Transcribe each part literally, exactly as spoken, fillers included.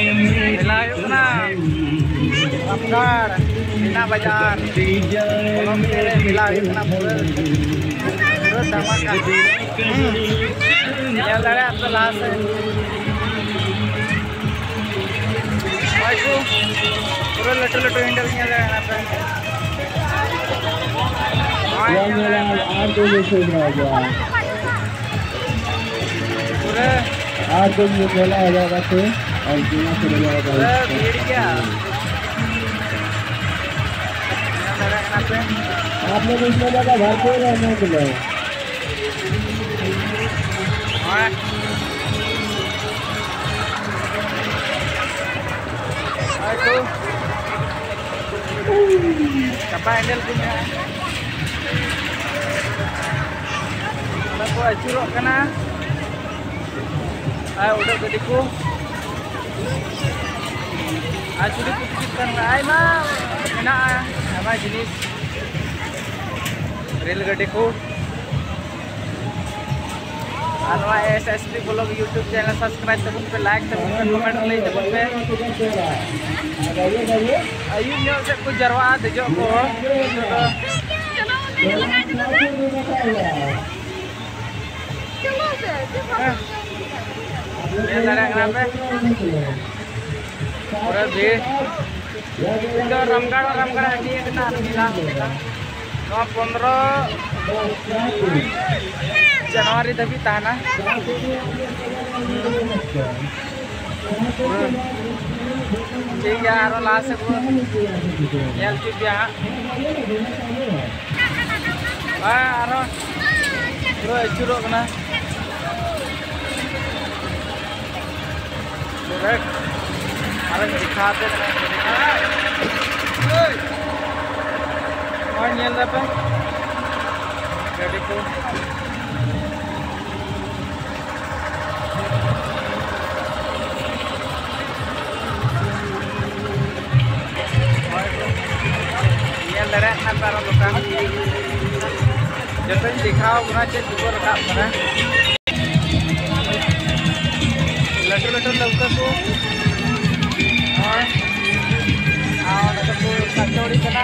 मेला ना रामगढ़ मीना बाजार कोलम के मेला ना पूरा पूरा धमाका ये लड़े अब तो लास्ट है भाई पूरा लटू लटू इंडल ये लड़े ना पे ये मेला आठ बजे से हो गया पूरे आठ बजे मेला हो जाएगा तो और बिना से लगा पूरा भीड़ क्या आप लोग इस मेला का घर पे रहने के लिए itu apa handle punya aku acurok kena ayo udah gediku acuri putihkan ay mah kena apa jenis rel gediku Anwa S S P Vlog YouTube channel subscribe tabun pe like tabun pe comment lay tabun pe ayu nyo se ku jarwa dejo ko ये लड़ा kenapa पूरा भीड़ itu Ramgarh Ramgarh ini kena Mila no पंद्रह जनवरी तभी ताना ठीक है आरो लास्ट को एल टी पी आ आरो रो चुरो कना करेक्ट आरो दिखाते और नेल दा पे गाड़ी को लड़ा ना तारा दुकान जब दिखाओ उना चेक ऊपर रखा पड़ा लटू लटू लौका को और और तो को कचौड़ी बना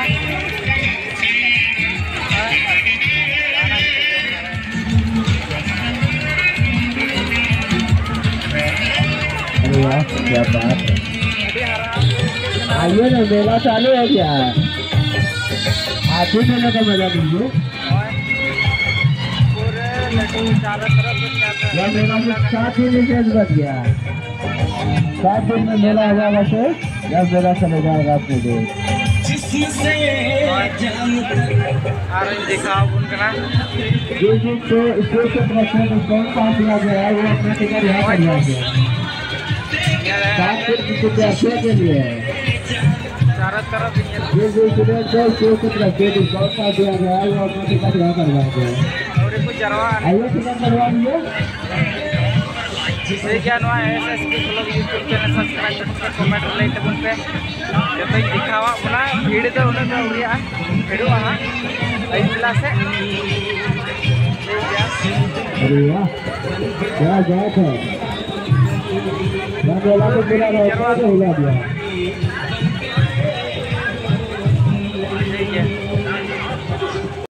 अरे वाह क्या बात है आइए ना मेला चालू है क्या आधे मेले का मजा लीजिए पूरे लड्डू चारों तरफ यह मेला में सात दिन में बच गया सात दिन में मेला हो जाएगा तो जब मेला चले जाएगा अपने देश दिखाओ उनका जो जो तो स्टेज के प्रश्न में कौन कौन दिया गया है वो अपना टिकट यहाँ कर जाएंगे सात दिन की प्रत्याशी के लिए चारों तरफ ये जो स्टूडेंट है उसको कुछ रखे तो बहुत सा दिया गया है वो अपना टिकट यहाँ करवाएंगे और कुछ जरवा आइए टिकट करवा लीजिए जिससे क्या हुआ है S S P blog YouTube channel subscribe करके कमेंट लाइक तबन पे जब तक दिखावा बोला भीड़ तो उन्हें तो उड़िया भीड़ वहाँ आई मिला से अरे वाह क्या बात है मैं बोला तो पूरा रास्ता हो गया